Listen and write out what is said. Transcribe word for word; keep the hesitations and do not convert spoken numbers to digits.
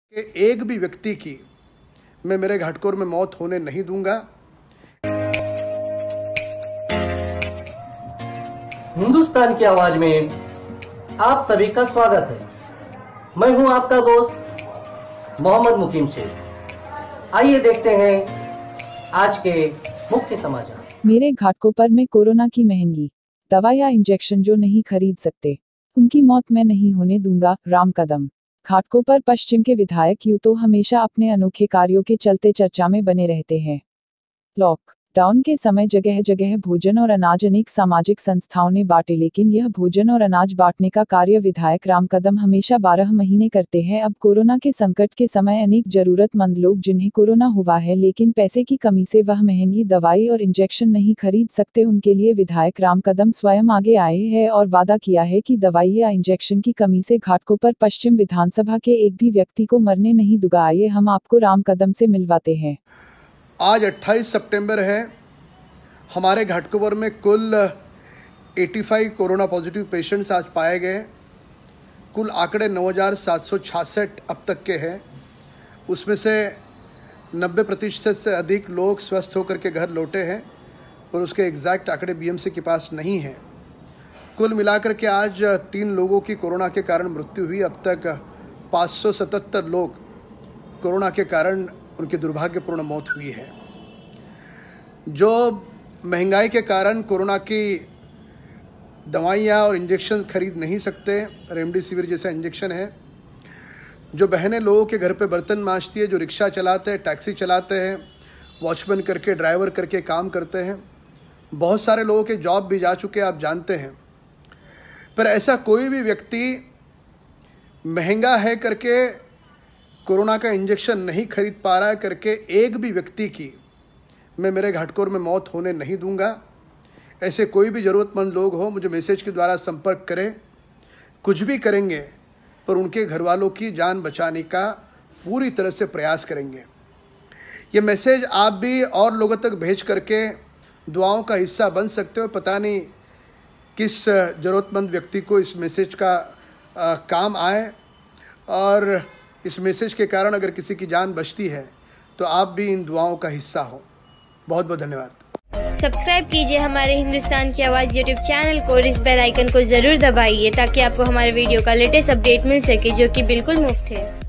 कि एक भी व्यक्ति की मैं मेरे घाटकोर में मौत होने नहीं दूंगा। हिंदुस्तान की आवाज में आप सभी का स्वागत है। मैं हूं आपका दोस्त मोहम्मद मुकीम शेख। आइए देखते हैं आज के मुख्य समाचार। मेरे घाटकोपर में कोरोना की महंगी दवा या इंजेक्शन जो नहीं खरीद सकते, उनकी मौत मैं नहीं होने दूंगा। राम कदम। घाटकोपर पश्चिम के विधायक यूं तो हमेशा अपने अनोखे कार्यों के चलते चर्चा में बने रहते हैं। लॉकडाउन के समय जगह जगह भोजन और अनाज अनेक सामाजिक संस्थाओं ने बांटे, लेकिन यह भोजन और अनाज बांटने का कार्य विधायक राम कदम हमेशा बारह महीने करते हैं। अब कोरोना के संकट के समय अनेक जरूरतमंद लोग जिन्हें कोरोना हुआ है लेकिन पैसे की कमी से वह महंगी दवाई और इंजेक्शन नहीं खरीद सकते, उनके लिए विधायक राम कदम स्वयं आगे आए हैं और वादा किया है कि दवाई या इंजेक्शन की कमी से घाटकोपर पश्चिम विधानसभा के एक भी व्यक्ति को मरने नहीं दूंगा। आइए हम आपको राम कदम से मिलवाते हैं। आज अट्ठाईस सितंबर है। हमारे घाटकोपर में कुल पचासी कोरोना पॉजिटिव पेशेंट्स आज पाए गए। कुल आंकड़े नौ हज़ार सात सौ छियासठ अब तक के हैं। उसमें से नब्बे प्रतिशत से अधिक लोग स्वस्थ होकर के घर लौटे हैं, पर उसके एग्जैक्ट आंकड़े बीएमसी के पास नहीं हैं। कुल मिलाकर के आज तीन लोगों की कोरोना के कारण मृत्यु हुई। अब तक पाँच सौ सतहत्तर लोग कोरोना के कारण उनकी दुर्भाग्यपूर्ण मौत हुई है। जो महंगाई के कारण कोरोना की दवाइयाँ और इंजेक्शन खरीद नहीं सकते, रेमडेसिविर जैसा इंजेक्शन है, जो बहनें लोगों के घर पे बर्तन मांजती है, जो रिक्शा चलाते हैं, टैक्सी चलाते हैं, वॉचमैन करके, ड्राइवर करके काम करते हैं, बहुत सारे लोगों के जॉब भी जा चुके हैं, आप जानते हैं। पर ऐसा कोई भी व्यक्ति महंगा है करके कोरोना का इंजेक्शन नहीं खरीद पा रहा है करके एक भी व्यक्ति की मैं मेरे घाटकोर में मौत होने नहीं दूंगा। ऐसे कोई भी ज़रूरतमंद लोग हो, मुझे मैसेज के द्वारा संपर्क करें। कुछ भी करेंगे पर उनके घर वालों की जान बचाने का पूरी तरह से प्रयास करेंगे। ये मैसेज आप भी और लोगों तक भेज करके दुआओं का हिस्सा बन सकते हो। पता नहीं किस ज़रूरतमंद व्यक्ति को इस मैसेज का आ, काम आए, और इस मैसेज के कारण अगर किसी की जान बचती है तो आप भी इन दुआओं का हिस्सा हो। बहुत बहुत धन्यवाद। सब्सक्राइब कीजिए हमारे हिंदुस्तान की आवाज़ यूट्यूब चैनल को और इस बेल आइकन को ज़रूर दबाइए ताकि आपको हमारे वीडियो का लेटेस्ट अपडेट मिल सके, जो कि बिल्कुल मुफ्त है।